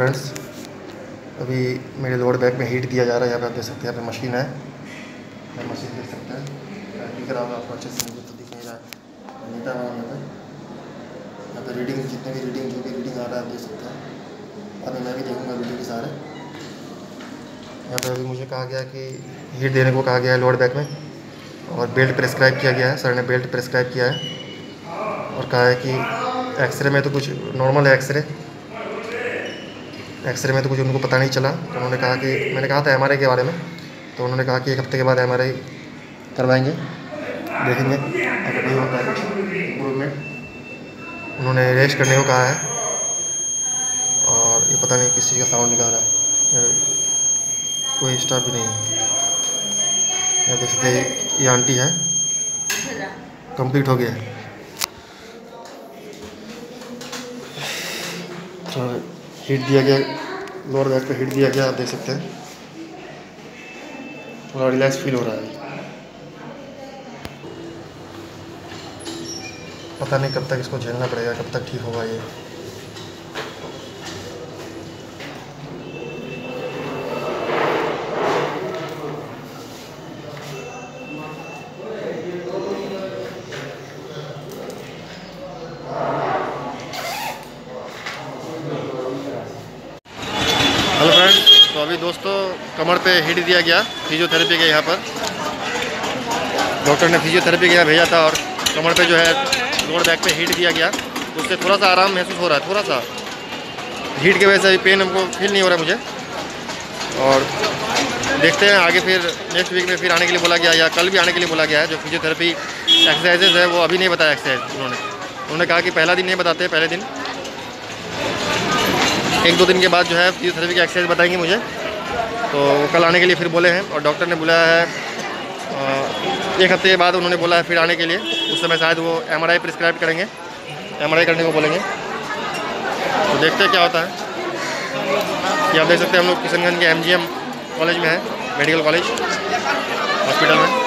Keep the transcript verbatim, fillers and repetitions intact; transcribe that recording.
Friends, अभी मेरे lower back में हीट दिया जा रहा है। यहाँ पे आप देख सकते हैं, यहाँ पे मशीन है, मैं मशीन देख सकते हैं, दिख रहा होगा आपको अच्छे से, मुझे तो दिख नहीं रहा है, नीटा हुआ यहाँ पे यहाँ पे रीडिंग, जितने भी रीडिंग जो भी रीडिंग आ रहा है आप देख सकते हैं। और मैं भी देखूँगा वीडियो के सारे। यहाँ पे अभी मुझे कहा गया कि हीट देने को कहा गया है लोअर बैक में, और बेल्ट प्रेस्क्राइब किया गया है, सर ने बेल्ट प्रेस्क्राइब किया है और कहा है कि एक्सरे में तो कुछ नॉर्मल है, एक्सरे एक्सरे में तो कुछ उनको पता नहीं चला। तो उन्होंने कहा कि, मैंने कहा था एमआरआई के बारे में, तो उन्होंने कहा कि एक हफ्ते के बाद एमआरआई करवाएंगे, देखेंगे अगर नहीं होता है कुछ इम्प्रूवमेंट। उन्होंने रेस्ट करने को कहा है, और ये पता नहीं किस चीज़ का साउंड निकाल रहा है, कोई स्टाफ भी नहीं है। यहाँ देख सकते हैं, ये आंटी है, कंप्लीट हो गया है। तो हीट दिया गया, लोअर बैक पे हीट दिया गया, आप देख सकते हैं, थोड़ा रिलैक्स फील हो रहा है। पता नहीं कब तक इसको झेलना पड़ेगा, कब तक ठीक होगा ये। हेलो फ्रेंड्स, तो अभी दोस्तों कमर पे हिट दिया गया फिजियोथेरेपी के। यहाँ पर डॉक्टर ने फिजियोथेरेपी के यहाँ भेजा था, और कमर पे जो है लोअर बैक पे हीट दिया गया, तो उससे थोड़ा सा आराम महसूस हो रहा है। थोड़ा सा हीट की वजह से पेन हमको फील नहीं हो रहा है मुझे। और देखते हैं आगे, फिर नेक्स्ट वीक में फिर आने के लिए बोला गया, या कल भी आने के लिए बोला गया है। जो फिजियोथेरेपी एक्सरसाइजेज है वो अभी नहीं बताया एक्सरसाइज उन्होंने उन्होंने कहा कि पहला दिन नहीं बताते, पहले दिन एक दो दिन के बाद जो है फिजियोथेरेपी की एक्सरसाइज बताएंगे मुझे। तो कल आने के लिए फिर बोले हैं, और डॉक्टर ने बुलाया है एक हफ्ते के बाद, उन्होंने बोला है फिर आने के लिए। उस समय शायद वो एमआरआई प्रिस्क्राइब करेंगे, एमआरआई करने को बोलेंगे। तो देखते हैं क्या होता है। ये आप देख सकते हैं, हम लोग किशनगंज के एमजीएम कॉलेज में है, मेडिकल कॉलेज हॉस्पिटल में।